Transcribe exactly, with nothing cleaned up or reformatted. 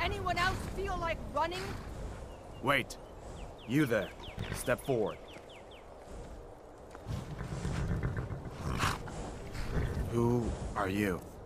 anyone else feel like running? Wait. You there. Step forward. Who are you?